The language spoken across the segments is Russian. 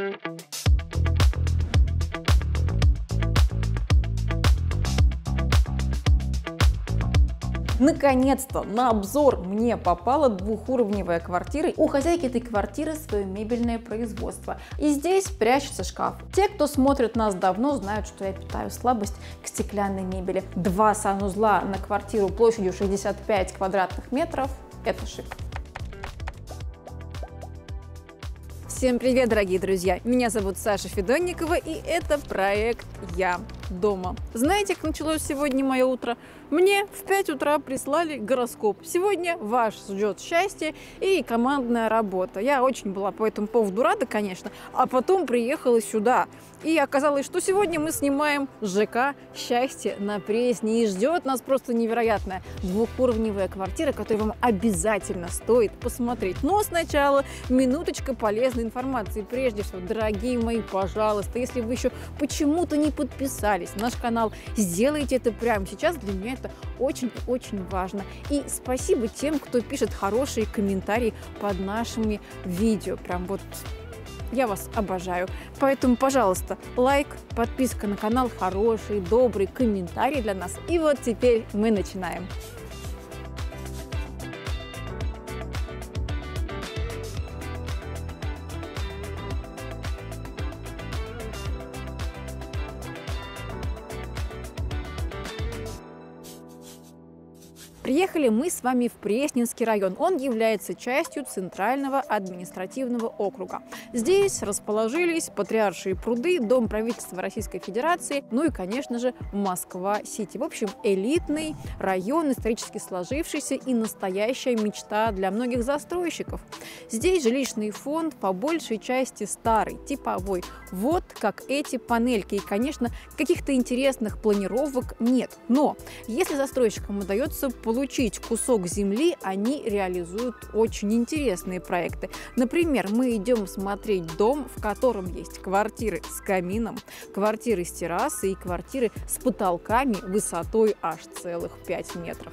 Наконец-то на обзор мне попала двухуровневая квартира. У хозяйки этой квартиры свое мебельное производство. И здесь прячется шкаф. Те, кто смотрит нас давно, знают, что я питаю слабость к стеклянной мебели. 2 санузла на квартиру площадью 65 квадратных метров – это шик. Всем привет, дорогие друзья! Меня зовут Саша Федонникова, и это проект «Я дома». Знаете, как началось сегодня мое утро? Мне в 5 утра прислали гороскоп. Сегодня вас ждет счастье и командная работа. Я очень была по этому поводу рада, конечно, а потом приехала сюда. И оказалось, что сегодня мы снимаем ЖК «Счастье на Пресне». И ждет нас просто невероятная двухуровневая квартира, которую вам обязательно стоит посмотреть. Но сначала минуточка полезной информации. Прежде всего, дорогие мои, пожалуйста, если вы еще почему-то не подписались на наш канал, сделайте это прямо сейчас. Для меня это очень-очень важно. И спасибо тем, кто пишет хорошие комментарии под нашими видео. Прям вот я вас обожаю. Поэтому, пожалуйста, лайк, подписка на канал, хороший, добрый комментарий для нас. И вот теперь мы начинаем. Приехали мы с вами в Пресненский район. Он является частью Центрального административного округа. Здесь расположились Патриаршие пруды, Дом правительства Российской Федерации, ну и, конечно же, Москва-Сити. В общем, элитный район, исторически сложившийся и настоящая мечта для многих застройщиков. Здесь жилищный фонд по большей части старый, типовой. Вот как эти панельки. И, конечно, каких-то интересных планировок нет. Но если застройщикам удается получить кусок земли, они реализуют очень интересные проекты. Например, мы идем смотреть дом, в котором есть квартиры с камином, квартиры с террасой и квартиры с потолками высотой аж целых 5 метров.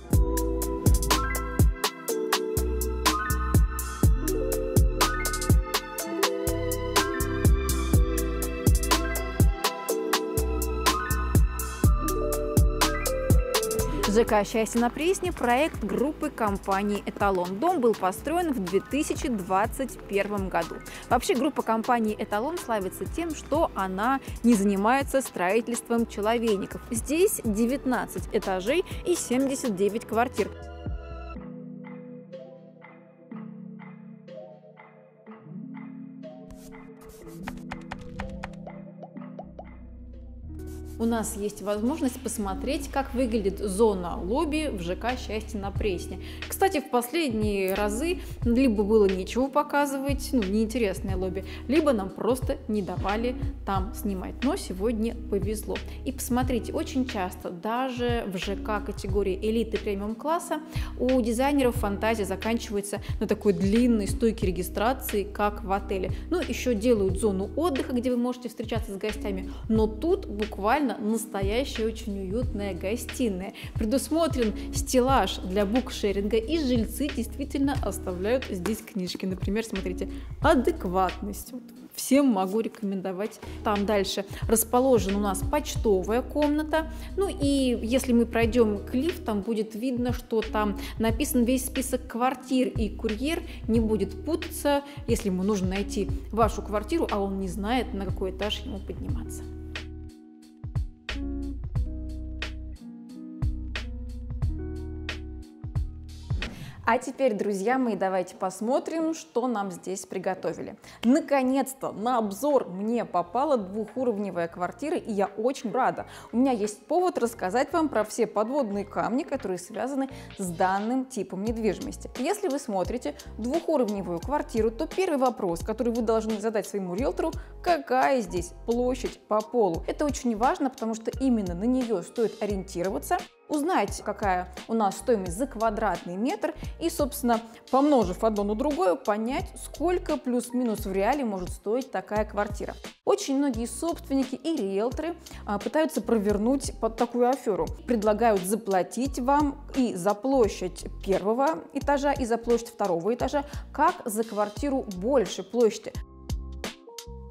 ЖК «Счастье на Пресне» – проект группы компании «Эталон». Дом был построен в 2021 году. Вообще, группа компании «Эталон» славится тем, что она не занимается строительством человейников. Здесь 19 этажей и 79 квартир. У нас есть возможность посмотреть, как выглядит зона лобби в ЖК «Счастье на Пресне». Кстати, в последние разы либо было нечего показывать, неинтересное лобби, либо нам просто не давали там снимать. Но сегодня повезло. И посмотрите, очень часто даже в ЖК категории элиты премиум класса у дизайнеров фантазия заканчивается на такой длинной стойке регистрации, как в отеле. Ну, еще делают зону отдыха, где вы можете встречаться с гостями, но тут буквально настоящая очень уютная гостиная. Предусмотрен стеллаж для букшеринга, и жильцы действительно оставляют здесь книжки. Например, смотрите, «Адекватность». Вот всем могу рекомендовать. Там дальше расположена у нас почтовая комната. Ну и если мы пройдем к лифтам, будет видно, что там написан весь список квартир, и курьер не будет путаться, если ему нужно найти вашу квартиру, а он не знает, на какой этаж ему подниматься. А теперь, друзья мои, давайте посмотрим, что нам здесь приготовили. Наконец-то на обзор мне попала двухуровневая квартира, и я очень рада. У меня есть повод рассказать вам про все подводные камни, которые связаны с данным типом недвижимости. Если вы смотрите двухуровневую квартиру, то первый вопрос, который вы должны задать своему риэлтору: какая здесь площадь по полу? Это очень важно, потому что именно на нее стоит ориентироваться, узнать, какая у нас стоимость за квадратный метр, и, собственно, помножив одно на другое, понять, сколько плюс-минус в реале может стоить такая квартира. Очень многие собственники и риэлторы пытаются провернуть под такую аферу. Предлагают заплатить вам и за площадь первого этажа, и за площадь второго этажа, как за квартиру больше площади.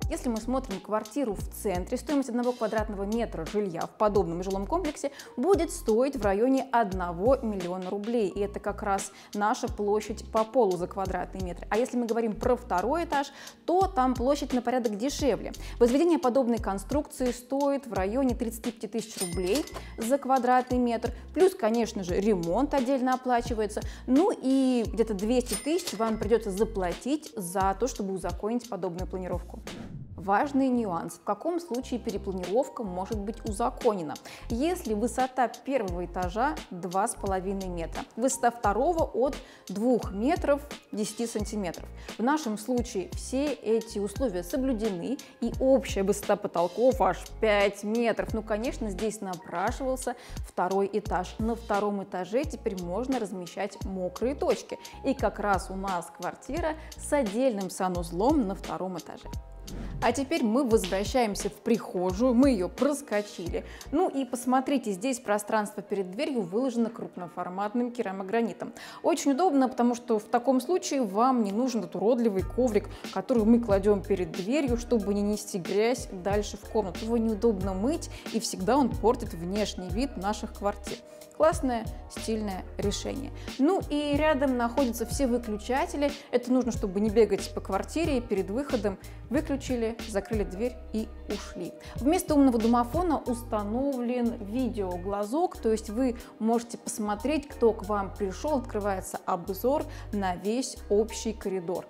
Если мы смотрим квартиру в центре, стоимость 1 квадратного метра жилья в подобном жилом комплексе будет стоить в районе 1 миллиона рублей. И это как раз наша площадь по полу за квадратный метр. А если мы говорим про второй этаж, то там площадь на порядок дешевле. Возведение подобной конструкции стоит в районе 35 тысяч рублей за квадратный метр. Плюс, конечно же, ремонт отдельно оплачивается. Ну и где-то 200 тысяч вам придется заплатить за то, чтобы узаконить подобную планировку. Важный нюанс. В каком случае перепланировка может быть узаконена? Если высота первого этажа 2,5 метра, высота второго от 2 метров 10 сантиметров. В нашем случае все эти условия соблюдены, и общая высота потолков аж 5 метров. Ну, конечно, здесь напрашивался второй этаж. На втором этаже теперь можно размещать мокрые точки. И как раз у нас квартира с отдельным санузлом на втором этаже. А теперь мы возвращаемся в прихожую, мы ее проскочили. Ну и посмотрите, здесь пространство перед дверью выложено крупноформатным керамогранитом. Очень удобно, потому что в таком случае вам не нужен этот уродливый коврик, который мы кладем перед дверью, чтобы не нести грязь дальше в комнату. Его неудобно мыть, и всегда он портит внешний вид наших квартир. Классное, стильное решение. Ну и рядом находятся все выключатели. Это нужно, чтобы не бегать по квартире, перед выходом выключили, закрыли дверь и ушли. Вместо умного домофона установлен видеоглазок, то есть вы можете посмотреть, кто к вам пришел, открывается обзор на весь общий коридор.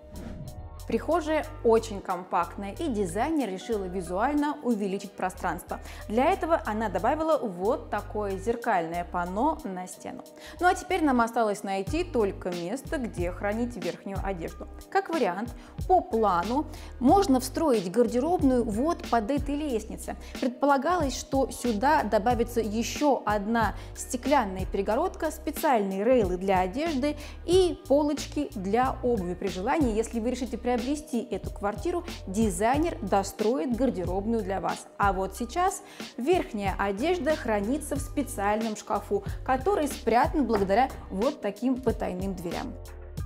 Прихожая очень компактная, и дизайнер решила визуально увеличить пространство. Для этого она добавила вот такое зеркальное панно на стену. Ну а теперь нам осталось найти только место, где хранить верхнюю одежду. Как вариант, по плану можно встроить гардеробную вот под этой лестницей. Предполагалось, что сюда добавится еще одна стеклянная перегородка, специальные рейлы для одежды и полочки для обуви. При желании, если вы решите приобрести эту квартиру, дизайнер достроит гардеробную для вас. А вот сейчас верхняя одежда хранится в специальном шкафу, который спрятан благодаря вот таким потайным дверям.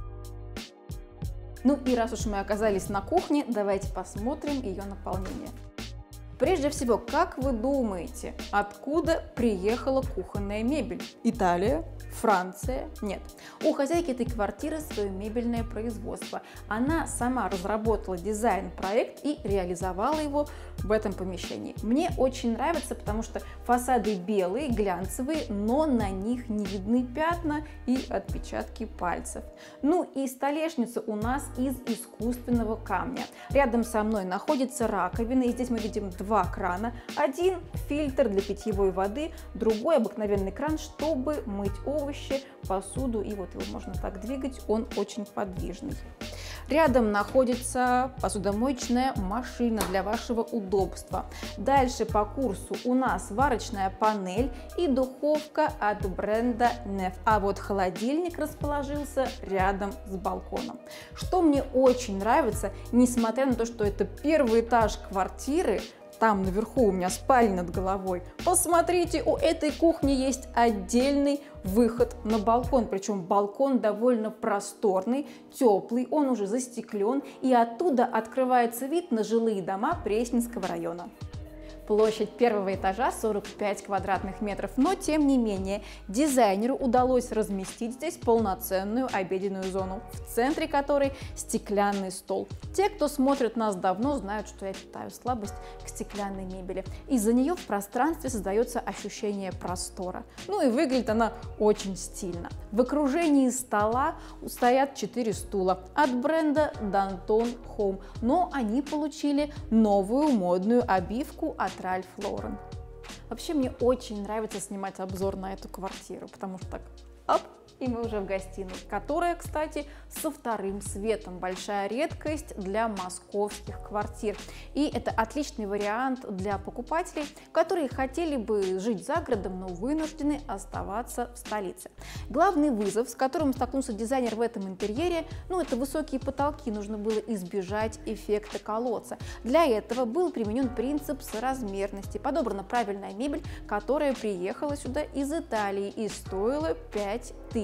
Ну и раз уж мы оказались на кухне, давайте посмотрим ее наполнение. Прежде всего, как вы думаете, откуда приехала кухонная мебель? Италия? Франция? Нет. У хозяйки этой квартиры свое мебельное производство. Она сама разработала дизайн-проект и реализовала его в этом помещении. Мне очень нравится, потому что фасады белые, глянцевые, но на них не видны пятна и отпечатки пальцев. Ну и столешница у нас из искусственного камня. Рядом со мной находится раковина, и здесь мы видим два крана. Один фильтр для питьевой воды, другой обыкновенный кран, чтобы мыть овощи, посуду, и вот его можно так двигать, он очень подвижный. Рядом находится посудомоечная машина для вашего удобства. Дальше по курсу у нас варочная панель и духовка от бренда Nef. А вот холодильник расположился рядом с балконом. Что мне очень нравится, несмотря на то, что это первый этаж квартиры, там наверху у меня спальня над головой. Посмотрите, у этой кухни есть отдельный выход на балкон. Причем балкон довольно просторный, теплый, он уже застеклен, и оттуда открывается вид на жилые дома Пресненского района. Площадь первого этажа 45 квадратных метров, но тем не менее дизайнеру удалось разместить здесь полноценную обеденную зону, в центре которой стеклянный стол. Те, кто смотрит нас давно, знают, что я питаю слабость к стеклянной мебели. Из-за нее в пространстве создается ощущение простора. Ну и выглядит она очень стильно. В окружении стола стоят 4 стула от бренда Danton Home, но они получили новую модную обивку от Ralph Lauren. Вообще мне очень нравится снимать обзор на эту квартиру, потому что так оп, и мы уже в гостиной, которая, кстати, со вторым светом. Большая редкость для московских квартир. И это отличный вариант для покупателей, которые хотели бы жить за городом, но вынуждены оставаться в столице. Главный вызов, с которым столкнулся дизайнер в этом интерьере, это высокие потолки. Нужно было избежать эффекта колодца. Для этого был применен принцип соразмерности. Подобрана правильная мебель, которая приехала сюда из Италии и стоила 5000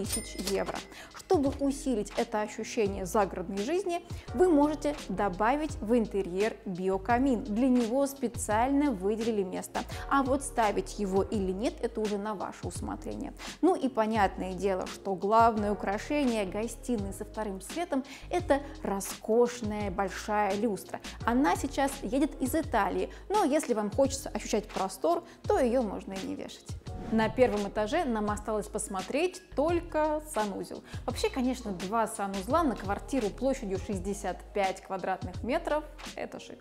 тысяч евро. Чтобы усилить это ощущение загородной жизни, вы можете добавить в интерьер биокамин. Для него специально выделили место. А вот ставить его или нет, это уже на ваше усмотрение. Ну и понятное дело, что главное украшение гостиной со вторым светом – это роскошная большая люстра. Она сейчас едет из Италии, но если вам хочется ощущать простор, то ее можно и не вешать. На первом этаже нам осталось посмотреть только санузел. Вообще, конечно, 2 санузла на квартиру площадью 65 квадратных метров – это шик.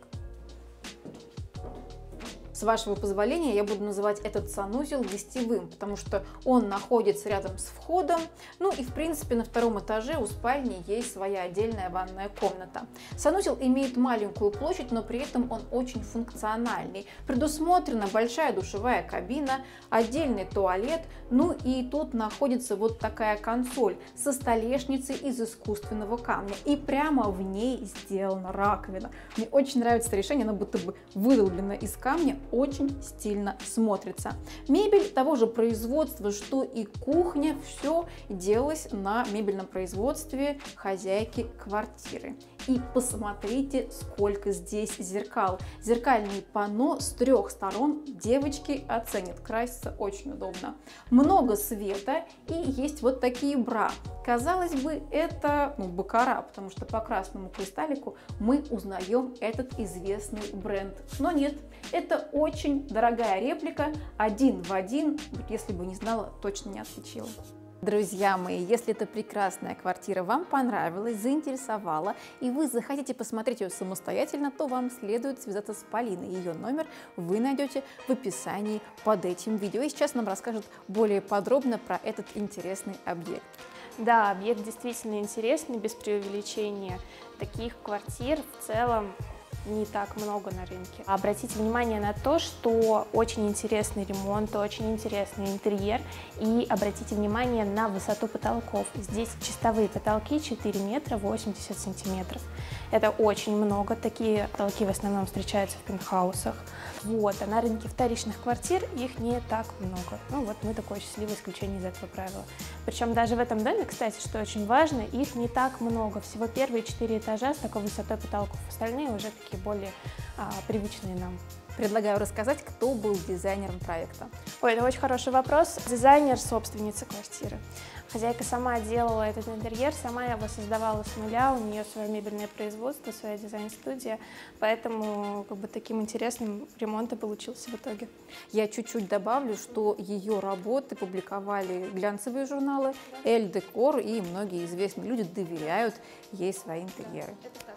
С вашего позволения я буду называть этот санузел гостевым, потому что он находится рядом с входом. Ну и в принципе на втором этаже у спальни есть своя отдельная ванная комната. Санузел имеет маленькую площадь, но при этом он очень функциональный. Предусмотрена большая душевая кабина, отдельный туалет, ну и тут находится вот такая консоль со столешницей из искусственного камня. И прямо в ней сделана раковина. Мне очень нравится это решение, оно будто бы выдолблено из камня. Очень стильно смотрится. Мебель того же производства, что и кухня, все делалось на мебельном производстве хозяйки квартиры. И посмотрите, сколько здесь зеркал. Зеркальные панно с 3 сторон, девочки оценят. Краситься очень удобно. Много света и есть вот такие бра. Казалось бы, это баккара, потому что по красному кристаллику мы узнаем этот известный бренд. Но нет, это очень дорогая реплика, 1 в 1. Если бы не знала, точно не отличила. Друзья мои, если эта прекрасная квартира вам понравилась, заинтересовала, и вы захотите посмотреть ее самостоятельно, то вам следует связаться с Полиной. Ее номер вы найдете в описании под этим видео. И сейчас нам расскажет более подробно про этот интересный объект. Да, объект действительно интересный, без преувеличения. Таких квартир в целом не так много на рынке. Обратите внимание на то, что очень интересный ремонт, очень интересный интерьер, и обратите внимание на высоту потолков. Здесь чистовые потолки 4 метра 80 сантиметров. Это очень много, такие потолки в основном встречаются в пентхаусах. Вот, а на рынке вторичных квартир их не так много. Ну вот мы такое счастливое исключение из этого правила. Причем даже в этом доме, кстати, что очень важно, их не так много. Всего первые 4 этажа с такой высотой потолков, остальные уже такие более привычные нам. Предлагаю рассказать, кто был дизайнером проекта. Ой, это очень хороший вопрос. Дизайнер, собственница квартиры. Хозяйка сама делала этот интерьер, сама его создавала с нуля, у нее свое мебельное производство, своя дизайн-студия, поэтому таким интересным ремонт и получился в итоге. Я чуть-чуть добавлю, что ее работы публиковали глянцевые журналы Elle Decor, и многие известные люди доверяют ей свои интерьеры.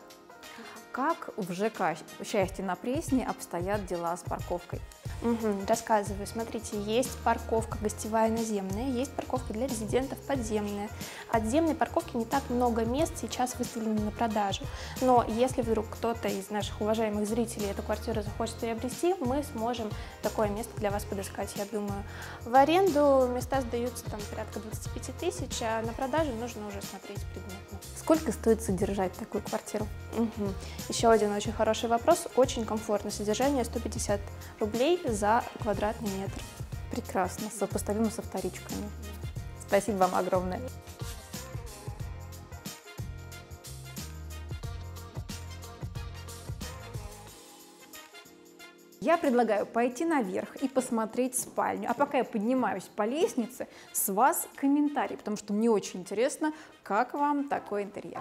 Как в ЖК «Счастье на Пресне» обстоят дела с парковкой? Рассказываю. Смотрите, есть парковка гостевая наземная, есть парковка для резидентов подземная. От земной парковки не так много мест сейчас выставлено на продажу. Но если вдруг кто-то из наших уважаемых зрителей эту квартиру захочет приобрести, мы сможем такое место для вас подыскать, я думаю. В аренду места сдаются там порядка 25 тысяч, а на продажу нужно уже смотреть предметно. Сколько стоит содержать такую квартиру? Еще один очень хороший вопрос. Очень комфортно. Содержание 150 рублей за квадратный метр. Прекрасно, сопоставимо со вторичками. Спасибо вам огромное. Я предлагаю пойти наверх и посмотреть спальню. А пока я поднимаюсь по лестнице, с вас комментарий, потому что мне очень интересно, как вам такой интерьер.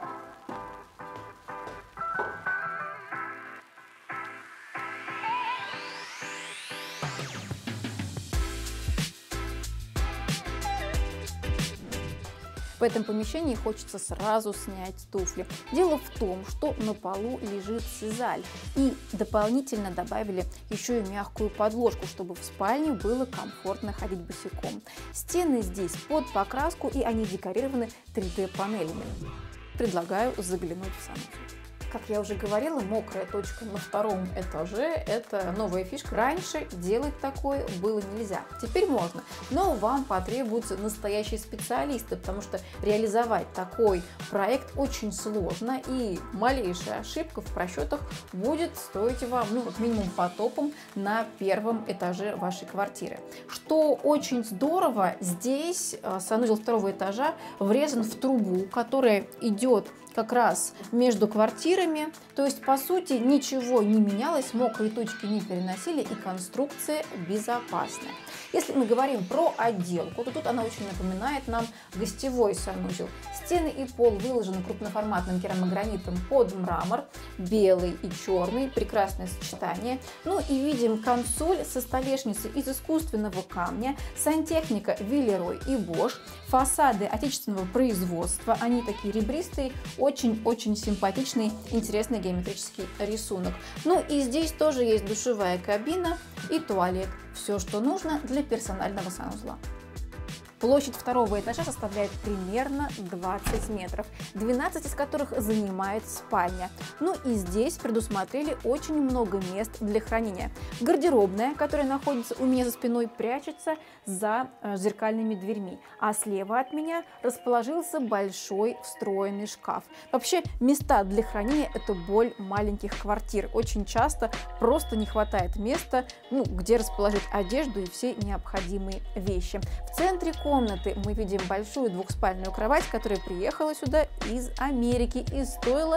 В этом помещении хочется сразу снять туфли. Дело в том, что на полу лежит сизаль, и дополнительно добавили еще и мягкую подложку, чтобы в спальне было комфортно ходить босиком. Стены здесь под покраску, и они декорированы 3D-панелями. Предлагаю заглянуть в санузел. Как я уже говорила, мокрая точка на втором этаже – это новая фишка. Раньше делать такое было нельзя. Теперь можно, но вам потребуются настоящие специалисты, потому что реализовать такой проект очень сложно, и малейшая ошибка в просчетах будет стоить вам, ну, как минимум потопом на первом этаже вашей квартиры. Что очень здорово, здесь санузел второго этажа врезан в трубу, которая идет как раз между квартирами, то есть по сути ничего не менялось, мокрые точки не переносили и конструкция безопасная. Если мы говорим про отделку, то тут она очень напоминает нам гостевой санузел. Стены и пол выложены крупноформатным керамогранитом под мрамор, белый и черный, прекрасное сочетание. Ну и видим консоль со столешницей из искусственного камня, сантехника Виллерой и Bosch, фасады отечественного производства, они такие ребристые, очень-очень симпатичный, интересный геометрический рисунок. Ну и здесь тоже есть душевая кабина и туалет. Все, что нужно для персонального санузла. Площадь второго этажа составляет примерно 20 метров, 12 из которых занимает спальня. Ну и здесь предусмотрели очень много мест для хранения. Гардеробная, которая находится у меня за спиной, прячется за зеркальными дверьми, а слева от меня расположился большой встроенный шкаф. Вообще места для хранения – это боль маленьких квартир. Очень часто просто не хватает места, ну, где расположить одежду и все необходимые вещи. В центре комнаты мы видим большую двухспальную кровать, которая приехала сюда из Америки и стоила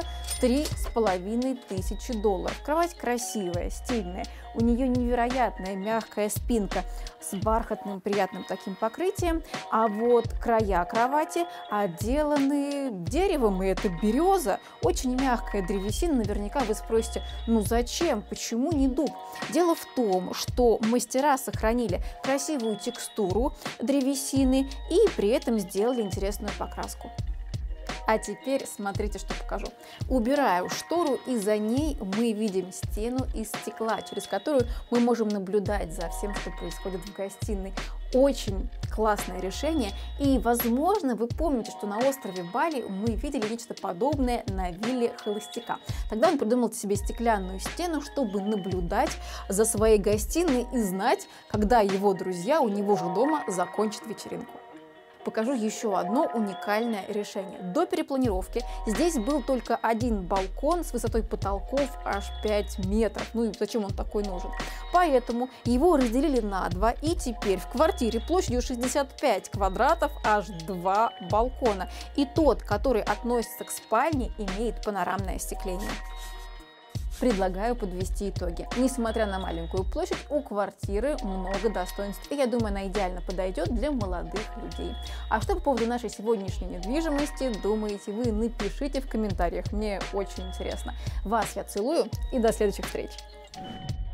$3500. Кровать красивая, стильная, у нее невероятная мягкая спинка с бархатным приятным таким покрытием, а вот края кровати отделаны деревом, и это береза, очень мягкая древесина. Наверняка вы спросите, ну зачем, почему не дуб? Дело в том, что мастера сохранили красивую текстуру древесины и при этом сделали интересную покраску. А теперь смотрите, что покажу. Убираю штору, и за ней мы видим стену из стекла, через которую мы можем наблюдать за всем, что происходит в гостиной. Очень классное решение, и, возможно, вы помните, что на острове Бали мы видели нечто подобное на вилле холостяка. Тогда он придумал себе стеклянную стену, чтобы наблюдать за своей гостиной и знать, когда его друзья у него же дома закончат вечеринку. Покажу еще одно уникальное решение. До перепланировки здесь был только один балкон с высотой потолков аж 5 метров. Ну и зачем он такой нужен? Поэтому его разделили на два, и теперь в квартире площадью 65 квадратов аж 2 балкона. И тот, который относится к спальне, имеет панорамное остекление. Предлагаю подвести итоги. Несмотря на маленькую площадь, у квартиры много достоинств, и я думаю, она идеально подойдет для молодых людей. А что по поводу нашей сегодняшней недвижимости думаете вы? Напишите в комментариях, мне очень интересно. Вас я целую, и до следующих встреч!